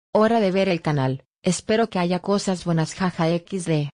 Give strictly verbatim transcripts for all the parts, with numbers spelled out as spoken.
Hora de ver el canal, espero que haya cosas buenas jaja equis de.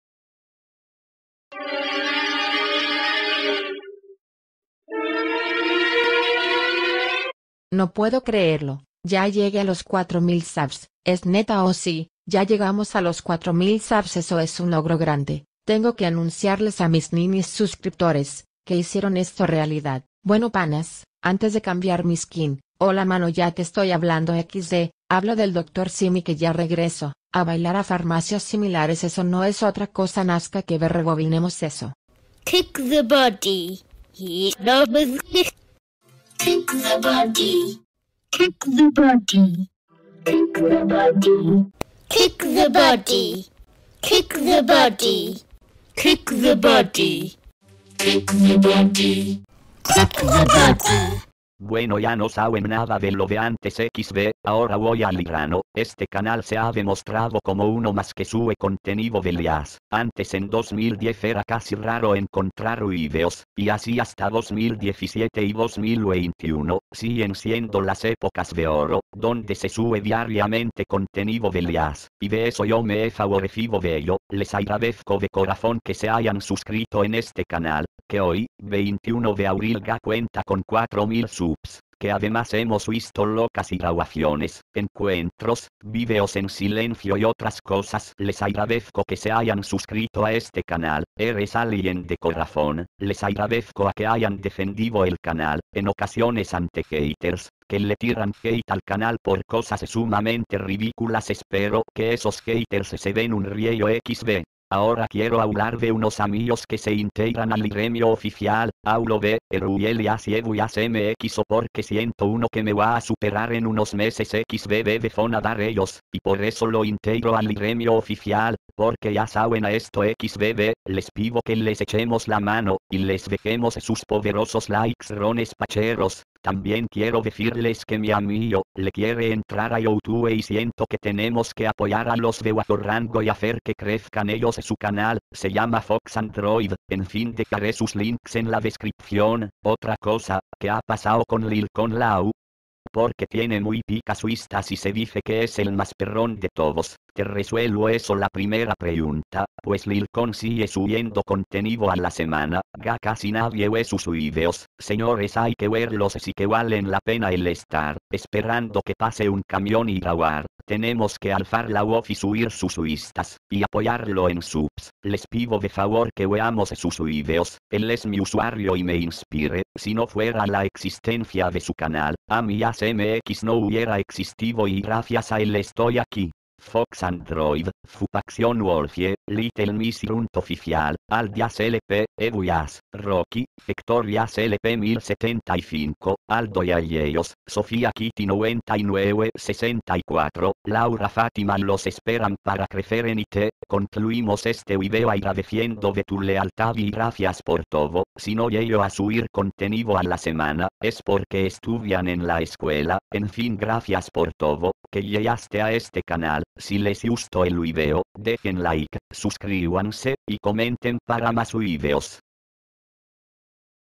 No puedo creerlo, ya llegué a los cuatro mil subs, ¿es neta o sí? Ya llegamos a los cuatro mil subs, eso es un logro grande. Tengo que anunciarles a mis ninis suscriptores, que hicieron esto realidad. Bueno panas, antes de cambiar mi skin, hola mano ya te estoy hablando equis de, hablo del doctor Simi que ya regreso, a bailar a farmacias similares, eso no es otra cosa nazca que ver, rebobinemos eso. Kick the body. He loves kick. Kick the body. Kick the body. Kick the body. Kick the body. Kick the body. Kick the body. Kick the body. Kick the body. Bueno, ya no saben nada de lo de antes equis de, ahora voy al grano. Este canal se ha demostrado como uno más que sube contenido de lias. Antes en dos mil diez era casi raro encontrar videos, y así hasta dos mil diecisiete y dos mil veintiuno, siguen siendo las épocas de oro, donde se sube diariamente contenido de lias, y de eso yo me he favorecido de ello. Les agradezco de corazón que se hayan suscrito en este canal, que hoy, veintiuno de abril ya cuenta con cuatro mil subs, que además hemos visto locas y grabaciones, encuentros, videos en silencio y otras cosas. Les agradezco que se hayan suscrito a este canal, eres alguien de corazón. Les agradezco a que hayan defendido el canal, en ocasiones ante haters, que le tiran hate al canal por cosas sumamente ridículas. Espero que esos haters se den un riello equis de. Ahora quiero hablar de unos amigos que se integran al gremio oficial. Hablo de Eruel y Asiebuas M X o porque siento uno que me va a superar en unos meses equis de de fonadar ellos, y por eso lo integro al gremio oficial, porque ya saben a esto equis de de, les pido que les echemos la mano, y les dejemos sus poderosos likes rones pacheros. También quiero decirles que mi amigo le quiere entrar a YouTube y siento que tenemos que apoyar a los de bajo rango y hacer que crezcan ellos su canal. Se llama Fox Android. En fin, dejaré sus links en la descripción. Otra cosa, ¿qué ha pasado con Lil Con Lau? Porque tiene muy picas vistas y se dice que es el más perrón de todos. Te resuelvo eso la primera pregunta, pues Lil Con sigue subiendo contenido a la semana, ya casi nadie ve sus videos. Señores, hay que verlos si que valen la pena el estar esperando que pase un camión y grabar. Tenemos que alzar la voz y subir sus vistas, y apoyarlo en subs. Les pido de favor que veamos sus videos, él es mi usuario y me inspire. Si no fuera la existencia de su canal, a mi M X no hubiera existido y gracias a él estoy aquí. Fox Android, Fupaxion Wolfie, Little Miss Runt Oficial, Aldias L P, Ebuas, Rocky, Victorias L P mil setenta y cinco, Aldo Yayellos, Sofía Kitty noventa y nueve sesenta y cuatro, Laura Fátima. Los esperan para crecer en I T. Concluimos este video agradeciendo de tu lealtad y gracias por todo. Si no llego a subir contenido a la semana, es porque estudian en la escuela. En fin, gracias por todo, que llegaste a este canal. Si les gustó el video, dejen like, suscríbanse, y comenten para más videos.